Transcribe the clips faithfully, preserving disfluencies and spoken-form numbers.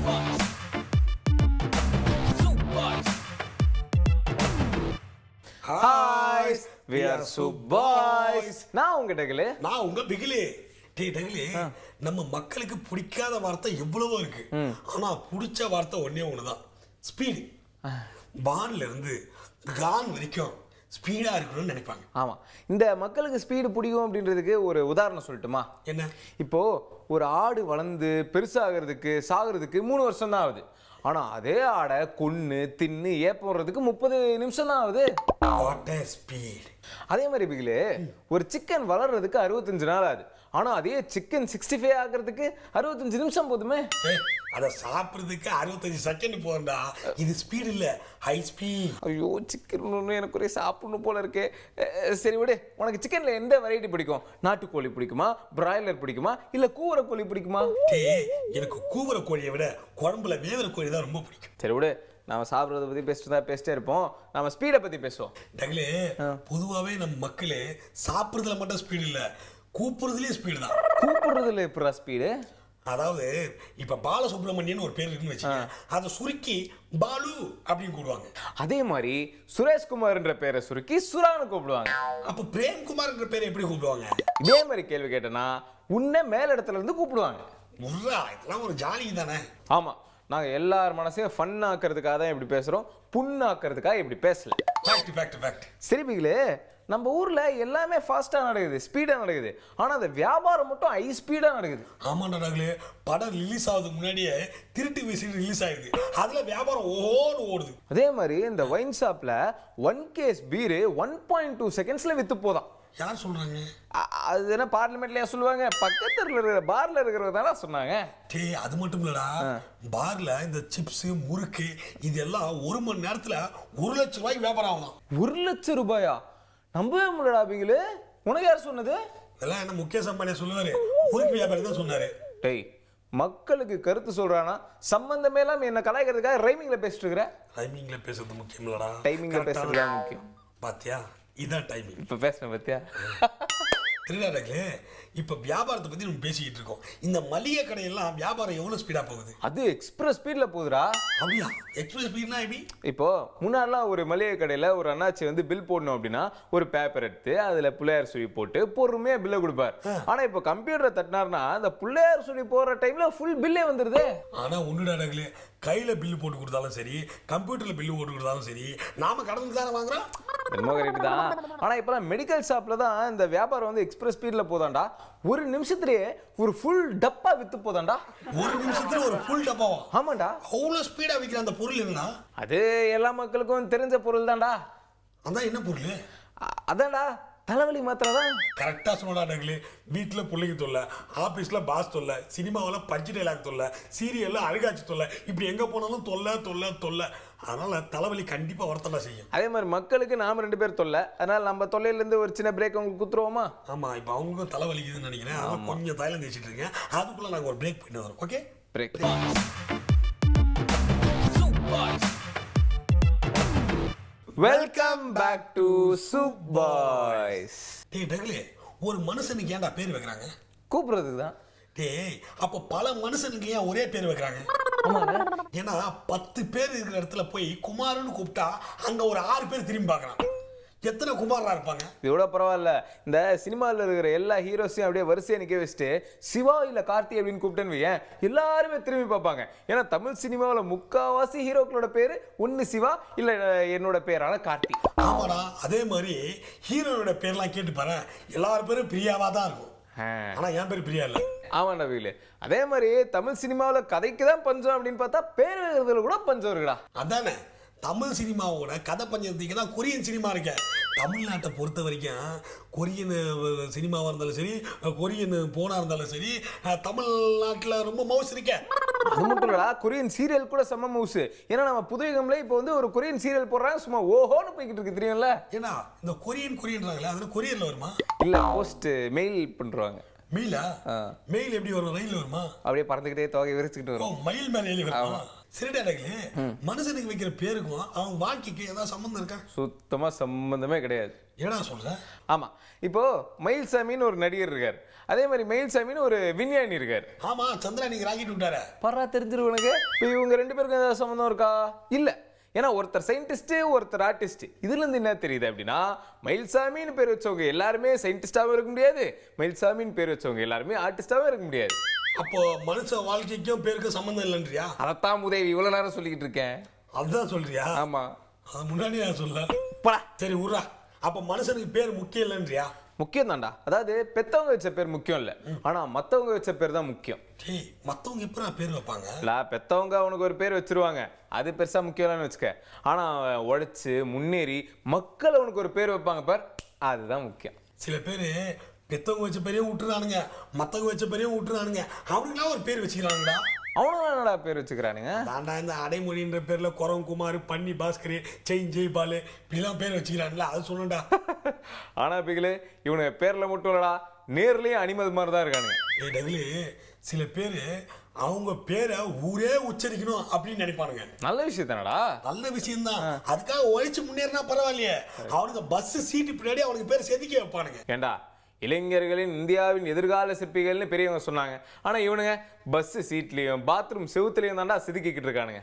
Hi, we are Boyz. நான் உங்க டகலே நான் உங்க பிகிலே டேய் டகலே நம்ம மக்களுக்கு பிடிக்காத வார்த்தை எவ்வளவோ இருக்கு ஆனா பிடிச்ச வார்த்தை ஒண்ணே ஒண்ணுதான் ஸ்பீட் பான்ல இருந்து கான் வரைக்கும் ஸ்பீடா இருக்கணும்னு நினைப்பாங்க ஆமா இந்த மக்களுக்கு ஸ்பீடு பிடிக்கும் அப்படின்றதுக்கு ஒரு உதாரணம் சொல்லட்டுமா என்ன இப்போ ஒரு ஆடு வளர்ந்து பெருசாகிறதுக்கு சாகிறதுக்கு மூணு வருஷம் தான் ஆகுது ஆனா அதே ஆடை கொன்னு தின்னு ஏப்பறதுக்கு முப்பது நிமிஷம் தான் ஆகுது வாட் எ ஸ்பீட் அதே மாதிரி பிகிலே ஒரு சிக்கன் வளர்றதுக்கு அறுபத்தஞ்சு நாள் ஆகுது ஆனா அதே சிக்கன் சிக்ஸ்டி ஃபைவ் ஆகிறதுக்கு அறுபத்தஞ்சு நிமிஷம் போதுமே அதை சாப்பிட்றதுக்கு அறுபத்தஞ்சு செகண்ட் போகண்டா இது ஸ்பீட் இல்ல ஹை ஸ்பீட் ஐயோ சிக்கன் ஒன்று எனக்கு ஒரே சாப்பிடணும் போல இருக்கே சரி விடு உனக்கு சிக்கன்ல எந்த வெரைட்டி பிடிக்கும் நாட்டுக்கோழி பிடிக்குமா பிராய்லர் பிடிக்குமா இல்ல கூவர கோழி பிடிக்குமா டேய் எனக்கு கூவர கோழியை விட குழம்புல வேவர கோழி தான் ரொம்ப பிடிக்கும் சரி விடு நாம சாப்பிட்றத பத்தி பேசிட்டு தான் பேசிட்டே இருப்போம் நாம ஸ்பீடை பத்தி பேசுவோம் டகலே பொதுவாகவே நம்ம மக்களே சாப்பிட்றதுல மட்டும் ஸ்பீடு இல்ல கூப்பிடுறதுலயே ஸ்பீடு தான் கூப்பிடுறதுல எப்படா ஸ்பீடு அதாவது இப்ப பாலசுப்ரமணியன் ஒரு பேர் இருக்குன்னு வச்சுக்கோங்க அதை சுருக்கி பாலு அப்படின்னு கூப்பிடுவாங்க அதே மாதிரி சுரேஷ்குமார்ன்ற பேரை சுருக்கி சுரான்னு கூப்பிடுவாங்க அப்ப பிரேம்குமார்ன்ற பேரை எப்படி கூப்பிடுவாங்க இதே மாதிரி கேள்வி கேட்டனா உன்னை மேல இடத்துல இருந்து கூப்பிடுவாங்க முர்ரா இதெல்லாம் ஒரு ஜாலி தானே ஆமா நாங்க எல்லார் மனசையும் ஃபன் ஆக்கிறதுக்காக தான் இப்படி பேசுறோம் புண்ணாக்கிறதுக்காக இப்படி பேசல ஃபேக்ட் ஃபேக்ட் ஃபேக்ட் சரி பிகிலே நம்ம ஊர்ல எல்லாமே ஃபாஸ்டா நடக்குது ஸ்பீடா நடக்குது ஆனா அந்த வியாபாரம் மட்டும் ஹை ஸ்பீடா நடக்குது ஆமாண்டா டகலே படம் ரிலீஸ் ஆகுதுக்கு முன்னாடியே திருட்டு விசில் ரிலீஸ் ஆயிடுது அதுல வியாபாரம் ஓன்னு ஓடுது அதே மாதிரி இந்த ஒயின் ஷாப்ல one case beer one point two செகண்ட்ஸ்ல வித்து போதான் யார் சொல்றாங்க அது என்ன பார்லிமெண்ட்லயா சொல்லுவாங்க பக்கத்துல இருக்கிற பார்ல இருக்கிறதான சொன்னாங்க டேய் அது மட்டும் இல்லடா பார்ல இந்த சிப்ஸ் முறுக்கு இதெல்லாம் ஒரு மணி நேரத்துல ஒரு லட்சம் ரூபாய்க்கு வியாபாரம் ஆகுதான் ஒரு லட்சம் ரூபாயா நம்பவே முடியலடா பிகிலே உனக்கு யார் சொன்னது இதெல்லாம் என்ன முகேஷ் அம்பானி சொல்லுவாரு முறுக்கு வியாபாரி தான் சொன்னாரு டேய் மக்களுக்கு கருத்து சொல்றானா சம்பந்தமே இல்லாம என்ன கலாய்க்கிறதுக்காக ரைமிங்ல பேசிட்டு இருக்கிற டைமிங்ல பேசுறது முக்கியம் இல்லடா டைமிங்ல பேசுறது தான் முக்கியம் பாத்தியா இதான் டைமிங் இப்ப பேசுறேன் பாத்தியா திருடாடகளே இப்ப வியாபாரத்தை பத்தி நம்ம பேசிக்கிட்டு இருக்கோம் இந்த மளிகை கடையெல்லாம் வியாபாரம் எவ்வளவு ஸ்பீடா போகுது அது எக்ஸ்பிரஸ் ஸ்பீட்ல போகுதுடா அப்படியா எக்ஸ்பிரஸ் ஸ்பீட்னா எப்படி இப்போ முன்னாடிலாம் ஒரு மளிகை கடையில ஒரு அண்ணாச்சி வந்து பில் போடணும் அப்படின்னா ஒரு பேப்பர் எடுத்து அதுல பிள்ளையார் சுழி போட்டு பொறுமையா பில்லை கொடுப்பார் ஆனா இப்போ கம்ப்யூட்டரை தட்டினார்னா அந்த பிள்ளையார் சுழி போற டைம்ல ஃபுல் பில்லே வந்துருது ஆனா ஒண்ணுடாடகளே கையில பில்லு போட்டு கொடுத்தாலும் சரி கம்ப்யூட்டர்ல பில்லு போட்டு கொடுத்தாலும் சரி நாம கடந்து தானே வாங்குறோம் ரொம்ப கரெக்ட் தான் ஆனா இப்பெல்லாம் மெடிக்கல் ஷாப்ல தான் இந்த வியாபாரம் வந்து எக்ஸ்பிரஸ் ஸ்பீட்ல போதாண்டா ஒரு நிமிஷத்துலயே ஒரு ஃபுல் டப்பா வித்து போதாண்டா ஒரு நிமிஷத்துல ஒரு ஃபுல் டப்பாவா ஆமாண்டா அவ்வளவு ஸ்பீடா விக்கிற அந்த பொருள் என்ன அது எல்லா மக்களுக்கும் தெரிஞ்ச பொருள் தான்டா அதான் என்ன பொருள் அதான்டா தலைவலி மாத்திரை தான் கரெக்டா சொன்னடா டகலே வீட்டுல பிள்ளைக்கு தொல்லை ஆபீஸ்ல பாஸ் தொல்லை சினிமாவில் பஞ்சு டைலாக் தொல்லை சீரியல்ல அழுகாட்சி தொல்லை இப்படி எங்க போனாலும் தொல்லை தொல்லை தொல்லை அதனால தலைவலி கண்டிப்பா வரத்தடா செய்யும் அதே மாதிரி மக்களுக்கு நாம ரெண்டு பேர் தொல்லை அதனால நம்ம தொல்லையில இருந்து ஒரு சின்ன பிரேக் உங்களுக்கு குத்துருவோமா ஆமா இப்போ அவங்களுக்கும் தலைவலிக்குதுன்னு நினைக்கிறேன் அதனால கொஞ்சம் தைலம் தேய்ச்சிட்டு இருக்கேன் அதுக்குள்ள நாங்க ஒரு பிரேக் பண்ணிட்டு வரோம் okay break welcome back to Boyz. டேய் டகலே ஒரு மனுஷனுக்கு ஏன்டா பேர் வைக்கிறாங்க கூப்பிடுறதுக்கு தான் டேய் அப்போ பல மனுஷனுக்கு ஏன் ஒரே பேர் வைக்கிறாங்க ஏன்னா பத்து பேர் இருக்கிற இடத்துல போய் குமார்னு கூப்பிட்டா அங்க ஒரு ஆறு பேர் திரும்பி பார்க்கறான் எத்தனை குமாரா இருப்பாங்க இதோட பரவாயில்ல இந்த சினிமாவில் இருக்கிற எல்லா ஹீரோஸையும் அப்படியே வரிசையை நிற்க வச்சுட்டு சிவா இல்லை கார்த்தி அப்படின்னு கூப்பிட்டேன்னு வையேன் எல்லாருமே திரும்பி பார்ப்பாங்க ஏன்னா தமிழ் சினிமாவில் முக்காவாசி ஹீரோக்களோட பேர் ஒன்று சிவா இல்லை என்னோட பேரான கார்த்தி ஆமாடா அதே மாதிரி ஹீரோனோட பேர்லாம் கேட்டு பாரு எல்லாரும் பேரும் பிரியாவா தான் இருக்கும் ஆனா என் பேர் பிரியா இல்லை ஆமாண்டா வீலு அதே மாதிரி தமிழ் சினிமாவில் கதைக்கு தான் பஞ்சம் அப்படின்னு பார்த்தா பேர் எழுதுறதுல கூட பஞ்சம் இருக்குடா அதானே தமிழ் சினிமாவோட கதை பஞ்சத்துக்கு தான் கொரியன் சினிமா இருக்கு தமிழ்நாட்டை பொறுத்த வரைக்கும் கொரியன் சினிமாவாக இருந்தாலும் சரி கொரியன் போனா இருந்தாலும் சரி தமிழ்நாட்டில் ரொம்ப மவுஸ் இருக்க அது மட்டும் இல்லடா கொரியன் சீரியல் கூட செம்ம மவுஸ் ஏன்னா நம்ம புதுயுகம்ல இப்போ வந்து ஒரு கொரியன் சீரியல் போடுறாங்க சும்மா ஓஹோன்னு போய்கிட்டு இருக்கு தெரியும்ல ஏன்னா இந்த கொரியன் கொரியன்றாங்களே அது கொரியன்ல வருமா இல்ல போஸ்ட் மெயில் பண்றாங்க மெயிலா மெயில் எப்படி வரும் ரயில் வருமா அப்படியே பறந்துக்கிட்டே தொகை விரிச்சுக்கிட்டு வரும் மயில் மேல ஏறி வருமா சரிடா டகலு மனுஷனுக்கு வைக்கிற பேருக்கும் அவன் வாழ்க்கைக்கு ஏதாவது சம்பந்தம் இருக்கா சுத்தமா சம்பந்தமே கிடையாது ஏடா சொல்ற ஆமா இப்போ மயில்சாமின்னு ஒரு நடிகர் இருக்கார் அதே மாதிரி மயில்சாமின்னு ஒரு விஞ்ஞானி இருக்கார் ஆமா சந்திரா நீங்க ராக்கெட் விட்டாரு பரா தெரிஞ்சிருக்கு உனக்கு இப்போ இவங்க ரெண்டு பேருக்கும் ஏதாவது சம்பந்தம் இருக்கா இல்ல ஏன்னா ஒருத்தர் சயின்டிஸ்ட் ஒருத்தர் ஆர்டிஸ்ட் இதுல இருந்து என்ன தெரியுது அப்படின்னா மயில்சாமின்னு பேர் வச்சவங்க எல்லாருமே சயின்டிஸ்டாவும் இருக்க முடியாது மயில்சாமின்னு பேர் வச்சவங்க எல்லாருமே ஆர்டிஸ்டாவும் இருக்க முடியாது அப்போ மனுஷ வாழ்க்கைக்கும் பேருக்கும் சம்பந்தம் இல்லைன்றியா அதைத்தான் உதவி இவ்வளவு நேரம் சொல்லிக்கிட்டு இருக்கேன் அதுதான் சொல்றியா ஆமா அது முன்னாடி நான் சொல்ல போடா சரி உர்றா அப்ப மனுஷனுக்கு பேர் முக்கியம் இல்லைன்றியா முக்கியம் தான்டா அதாவது பெத்தவங்க வச்ச பேர் முக்கியம் இல்ல ஆனா மத்தவங்க வச்ச பேர் தான் முக்கியம் டேய் மத்தவங்க எப்பறா பேர் வைப்பாங்க இல்ல பெத்தவங்க அவனுக்கு ஒரு பேர் வச்சிருவாங்க அது பெருசா முக்கியம் இல்லைன்னு வச்சுக்க ஆனா உழைச்சு முன்னேறி மக்கள் அவனுக்கு ஒரு பேர் வைப்பாங்க பார் அதுதான் முக்கியம் சில பேர் பெத்தவங்க வச்ச பேரையும் விட்டுறானுங்க மத்தவங்க வச்ச பேரையும் விட்டுறானுங்க அவனுங்களா ஒரு பேர் வச்சுக்கிறானுங்களா அவனும் என்னடா பேர் வச்சுக்கிறானுங்க தாண்டா இந்த அடைமொழின்ற பேர்ல குரம் குமார் பன்னி பாஸ்கர் செயின் ஜெய்பாலு இப்படிலாம் பேர் வச்சுக்கிறான்ல அது சொல்லணும்டா ஆனா பிகிலே இவனுக்கு பேர்ல மட்டும் இல்லடா நேர்லயும் அனிமல் மாதிரி தான் இருக்கானுங்க ஏ டகுலு சில பேரு அவங்க பேரை ஊரே உச்சரிக்கணும் அப்படின்னு நினைப்பானுங்க நல்ல விஷயம் தானடா நல்ல விஷயம் தான் அதுக்காக உழைச்சு முன்னேறினா பரவாயில்லையே அவனுக்கு பஸ் சீட்டு பின்னாடி அவனுக்கு பேர் செதுக்கி வைப்பானுங்க ஏண்டா இளைஞர்களின் இந்தியாவின் எதிர்கால சிற்பிகள்னு பெரியவங்க சொன்னாங்க ஆனா இவனுங்க பஸ் சீட்லயும் பாத்ரூம் செவுத்துலயும் தான்டா செதுக்கிட்டு இருக்கானுங்க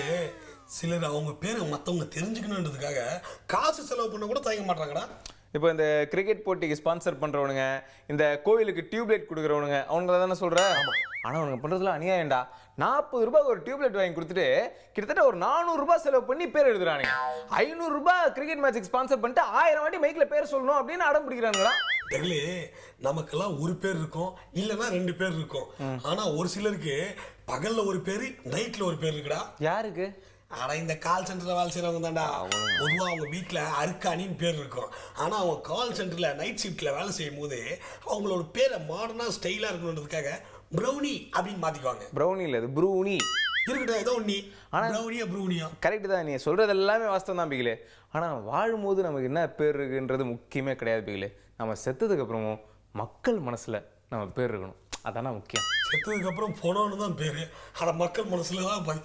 சிலர் அவங்க பேரை மத்தவங்க தெரிஞ்சுக்கணுன்றதுக்காக காசு செலவு பண்ண கூட தயங்க மாட்டாங்கடா இப்போ இந்த கிரிக்கெட் போட்டிக்கு ஸ்பான்சர் பண்றவனுங்க இந்த கோவிலுக்கு டியூப்லைட் கொடுக்குறவனுங்க அவங்கள தானே சொல்ற ஆனா அவனுங்க பண்றதுல அநியாயம்டா நாற்பது ரூபாய் ஒரு டியூப்லைட் வாங்கி கொடுத்துட்டு கிட்டத்தட்ட ஒரு நானூறு ரூபாய் செலவு பண்ணி பேர் எழுதுறானுங்க ஐநூறு ரூபாய் கிரிக்கெட் மேட்சுக்கு ஸ்பான்சர் பண்ணிட்டு ஆயிரம் வாட்டி மைக்ல பேர் சொல்லணும் அப்படின்னு அடம் பிடிக்கிறானுங்களா டெக்லி நமக்கெல்லாம் ஒரு பேர் இருக்கும் இல்லைன்னா ரெண்டு பேர் இருக்கும் ஆனா ஒரு சிலருக்கு பகல்ல ஒரு பேரு நைட்ல ஒரு பேர் இருக்குடா யாருக்கு ஆனா இந்த கால் சென்டர்ல வேலை செய்யறவங்க தான்டா பொதுவா அவங்க வீட்டுல அருக்காணின்னு பேர் இருக்கும் ஆனா அவங்க கால் சென்டர்ல நைட் ஷிப்ட்ல வேலை செய்யும் போது அவங்களோட பேரை மாடர்னா ஸ்டைலா இருக்கணுன்றதுக்காக ப்ரௌனி அப்படின்னு மாத்திக்குவாங்க ப்ரௌனி இல்ல அது ப்ரூனி இருக்கட்டும் ஏதோ ஒண்ணி ப்ரௌனியா ப்ரூனியா கரெக்ட் தான் நீ சொல்றது எல்லாமே வாஸ்தவம் தான் பிகிலே ஆனா வாழும் போது நமக்கு என்ன பேர் இருக்குன்றது முக்கியமே கிடையாது பிகிலே நம்ம செத்ததுக்கு அப்புறமும் மக்கள் மனசுல நம்ம பேர் இருக்கணும் அதான முக்கியம் செத்ததுக்கு அப்புறம் போனோன்னு தான் பேரு ஆனா மக்கள் மனசுல தான்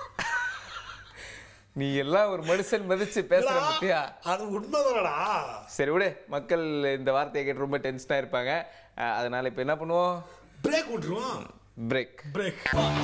நீ எல்லாம் ஒரு மனுஷன் மதிச்சு பேசுற பத்தியா அது உண்மைதானடா சரி விடு மக்கள் இந்த வார்த்தையை கேட்டு ரொம்ப டென்ஷனா இருப்பாங்க அதனால இப்ப என்ன பண்ணுவோம் பிரேக் விட்டுருவோம் break break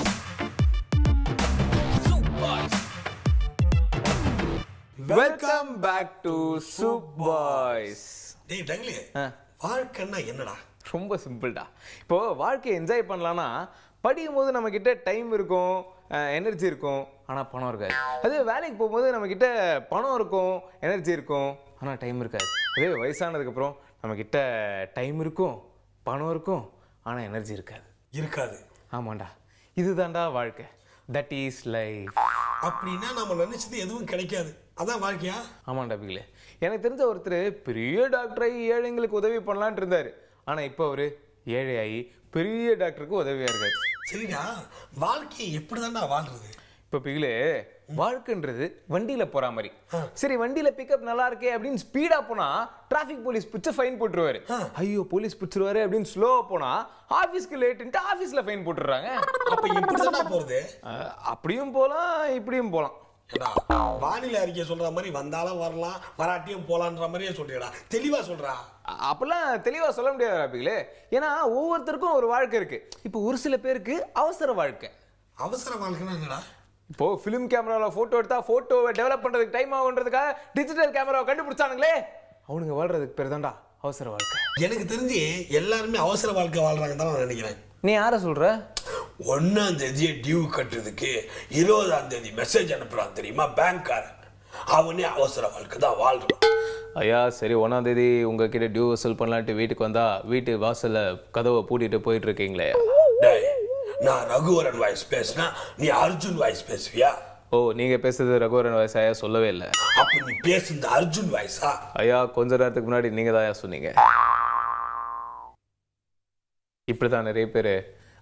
welcome back to soup boys டேய் டக்லி வாழ்க்கைன்னா என்னடா ரொம்ப சிம்பிள்டா இப்போ வாழ்க்கையை என்ஜாய் பண்ணலாம்னா படிக்கும் போது நம்ம கிட்ட டைம் இருக்கும் எனர்ஜி இருக்கும் ஆனா பணம் இருக்காது அதே வேலைக்கு போகும்போது நம்ம கிட்ட பணம் இருக்கும் எனர்ஜி இருக்கும் ஆனா டைம் இருக்காது அதே வயசானதுக்கு அப்புறம் நம்ம கிட்ட டைம் இருக்கும் பணம் இருக்கும் ஆனா எனர்ஜி இருக்காது இருக்காது ஆமாண்டா இதுதான்டா வாழ்க்கை தட் இஸ் லைஃப் அப்படின்னா நம்ம நினைச்சது எதுவும் கிடைக்காது அதான் வாழ்க்கையா ஆமாண்டா பிகிலே எனக்கு தெரிஞ்ச ஒருத்தர் பெரிய டாக்டராகி ஏழைங்களுக்கு உதவி பண்ணலான்ட்டு இருந்தாரு ஆனா இப்போ அவரு ஏழையாகி பெரிய டாக்டருக்கு உதவியா இருக்காரு சரிடா வாழ்க்கையை எப்படிதான்டா வாழ்றது இப்போ பிகிலே வாழ்க்கைன்றது வண்டியில போற மாதிரி சரி வண்டியில பிக்கப் நல்லா இருக்கே அப்படின்னு ஸ்பீடா போனா டிராபிக் போலீஸ் பிடிச்ச ஃபைன் போட்டுருவாரு ஐயோ போலீஸ் பிடிச்சிருவாரு அப்படின்னு ஸ்லோவா போனா ஆபீஸ்க்கு லேட்டுன்ட்டு ஆபீஸ்ல ஃபைன் போட்டுறாங்க அப்ப எப்படிதான் போறது அப்படியும் போலாம் இப்படியும் போலாம் வானிலை அறிக்கை சொல்ற மாதிரி வந்தாலும் வரலாம் வராட்டியும் போலான்ற மாதிரியே சொல்றியடா தெளிவா சொல்றா அப்பெல்லாம் தெளிவா சொல்ல முடியாது ராபிகளே ஏன்னா ஒவ்வொருத்தருக்கும் ஒரு வாழ்க்கை இருக்கு இப்போ ஒரு சில பேருக்கு அவசர வாழ்க்கை அவசர வாழ்க்கைன்னா என்னடா இப்போ ஃபிலிம் கேமரால போட்டோ எடுத்தா போட்டோவை டெவலப் பண்றதுக்கு டைம் ஆகுன்றதுக்காக டிஜிட்டல் கேமராவை கண்டுபிடிச்சானுங்களே அவனுங்க வாழ்றதுக்கு பேர் தான்டா அவசர வாழ்க்கை எனக்கு தெரிஞ்சு எல்லாருமே அவசர வாழ்க்கை வாழ்றாங்க தான் நான் நினைக்கிறேன் நீ யார சொல்ற ஒன்னாம் தேதியே டியூ கட்டுறதுக்கு இருபதாம் தேதி மெசேஜ் அனுப்புறான் தெரியுமா பேங்க்காரன் அவனே அவசர வாழ்க்கை தான் வாழ்றான் ஐயா சரி ஒன்னாம் தேதி உங்ககிட்ட டியூ வசூல் பண்ணலான்ட்டு வீட்டுக்கு வந்தா வீட்டு வாசல்ல கதவை பூட்டிட்டு போயிட்டு இருக்கீங்களே டேய் நான் ரகுவரன் வாய்ஸ் பேசினா நீ அர்ஜுன் வாய்ஸ் பேசுவியா ஓ நீங்க பேசுறது ரகுவரன் வாய்ஸ் ஐயா சொல்லவே இல்லை அப்ப நீ பேசுறது அர்ஜுன் வாய்ஸா ஐயா கொஞ்ச நேரத்துக்கு முன்னாடி நீங்க தான் சொன்னீங்க இப்படிதான் நிறைய பேரு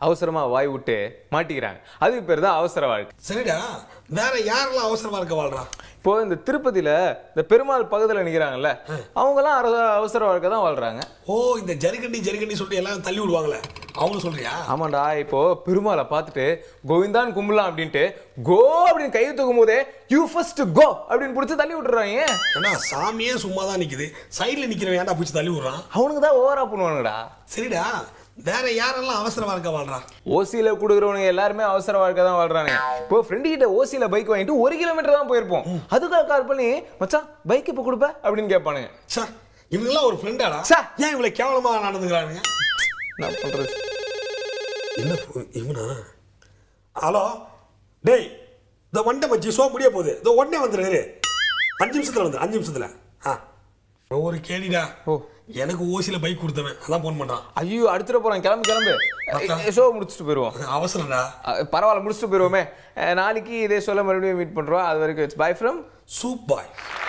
அவசரமா வாய் விட்டு மாட்டிக்கிறாங்க. அதுக்கு பேர் தான் அவசர வாழ்க்கை. சரிடா, வேற யாரெல்லாம் அவசர வாழ்க்கை வாழ்றா? இப்போ இந்த திருப்பதியில இந்த பெருமாள் பக்கத்துல நிக்கிறாங்கல்ல, அவங்க எல்லாம் அவசர வாழ்க்கை தான் வாழ்றாங்க. ஓ, இந்த ஜரிகண்டி ஜரிகண்டி சொல்லிட்டு எல்லாம் தள்ளி விடுவாங்களே, அவங்க சொல்றியா? ஆமாண்டா. இப்போ பெருமாளை பார்த்துட்டு கோவிந்தான் கும்பலாம் அப்படின்ட்டு கோ அப்படின்னு கை தூக்கும் போதே யூ ஃபர்ஸ்ட் கோ அப்படின்னு பிடிச்சி தள்ளி விட்டுறாங்க. ஏன்னா சாமியே சும்மா தான் நிக்குது, சைட்ல நிக்கிறவன் ஏன்டா பிடிச்சி தள்ளி விடுறான்? அவனுக்கு தான் ஓவரா பண்ணுவானுங்கடா. சரிடா, வேற யாரெல்லாம் அவசர வாழ்க்கை வாழ்றா? ஓசியில கொடுக்குறவனுங்க எல்லாருமே அவசர வாழ்க்கை தான் வாழ்றாங்க. இப்போ ஃப்ரெண்டு கிட்ட ஓசியில பைக் வாங்கிட்டு ஒரு கிலோமீட்டர் தான் போயிருப்போம். அதுக்காக கால் பண்ணி மச்சான் பைக் இப்போ கொடுப்ப அப்படின்னு கேட்பானுங்க. சார், இவங்கெல்லாம் ஒரு ஃப்ரெண்டாடா? ஏன் இவ்வளவு கேவலமா நடந்துக்கிறானுங்க? நான் பண்றது என்ன இவனா? ஹலோ டேய், இந்த வண்டை மச்சி ஷோ முடிய போகுது, இந்த உடனே வந்துரு, அஞ்சு நிமிஷத்துல வந்து அஞ்சு நிமிஷத்துல ஆ ஒரு கேள்விடா. ஓ, எனக்கு ஓசியில பைக் கொடுத்தவன் அதான் போன் பண்றான். ஐயோ, அடுத்துட போறான். கிளம்பு கிளம்பு, ஷோ முடிச்சுட்டு போயிருவோம். அவசரம்டா. பரவாயில்ல, முடிச்சுட்டு போயிருவோமே. நாளைக்கு இதே சொல்ல மறுபடியும் மீட் பண்றோம். அது வரைக்கும் it's bye from soup boy.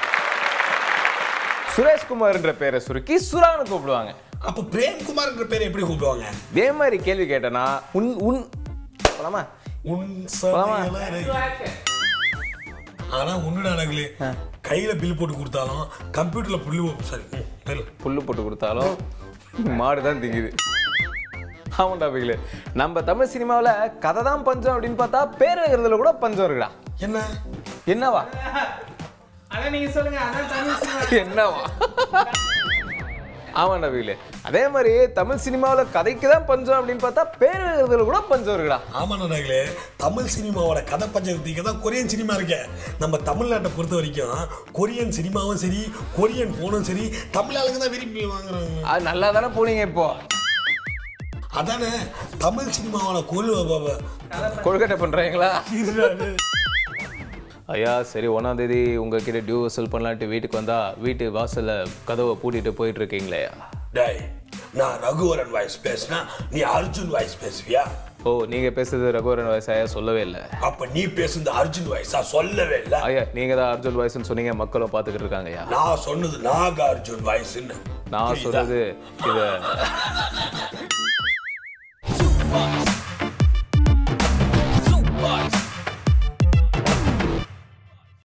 சுரேஷ்குமார்ன்ற பேரை சுருக்கி சுரான்னு கூப்பிடுவாங்க. அப்ப பிரேம்குமார்ன்ற பேரை எப்படி கூப்பிடுவாங்க? இதே மாதிரி கேள்வி கேட்டனா உன் உன் போலாமா? உன் சமையலறை. ஆனா ஒண்ணுடா நகலு, கையில பில் போட்டு கொடுத்தாலும் கம்ப்யூட்டர்ல புல்லு சாரி புல்லு போட்டு கொடுத்தாலும் மாடுதான் திங்குது. ஆமாண்டா பிகிலே, நம்ம தமிழ் சினிமாவில் கதை தான் பஞ்சம் அப்படின்னு பார்த்தா பேர் வைக்கிறதுல கூட பஞ்சம் இருக்குடா. என்ன என்னவா? அதான் நீங்க சொல்லுங்க. என்னவா? ஆமாண்டா பிகிலே, அதே மாதிரி தமிழ் சினிமாவில் கதைக்கு தான் பஞ்சம் அப்படின்னு பார்த்தா பேர் வைக்கிறதுல கூட பஞ்சம் இருக்குடா. ஆமாண்ணா நகலே, தமிழ் சினிமாவோட கதை பஞ்சத்துக்கு தான் கொரியன் சினிமா இருக்கு. நம்ம தமிழ்நாட்டை பொறுத்த வரைக்கும் கொரியன் சினிமாவும் சரி, கொரியன் போனும் சரி, தமிழாளுக்கு தான் விரும்பி வாங்குறாங்க. அது நல்லா தானே போனீங்க இப்போ. அதானே தமிழ் சினிமாவோட கொள்கட்டை பண்றாங்களா? ஐயா சரி, ஒன்றாம் தேதி உங்ககிட்ட டியூ வசூல் பண்ணலான்ட்டு வீட்டுக்கு வந்தா வீட்டு வாசல்ல கதவை பூட்டிட்டு போயிட்டு இருக்கீங்களே. டேய், நான் ரகுவரன் வாய்ஸ் பேசுனா நீ அர்ஜுன் வாய்ஸ் பேசுவியா? ஓ, நீங்க பேசுறது ரகுவரன் வாய்ஸ் ஐயா சொல்லவே இல்லை. அப்ப நீ பேசுறது அர்ஜுன் வாய்ஸா? சொல்லவே இல்லை ஐயா. நீங்க தான் அர்ஜுன் வாய்ஸ்னு சொன்னீங்க, மக்களும் பார்த்துக்கிட்டு இருக்காங்க ஐயா. நான் சொன்னது நாக அர்ஜுன் வாய்ஸ்ன்னு. நான் சொல்றது இத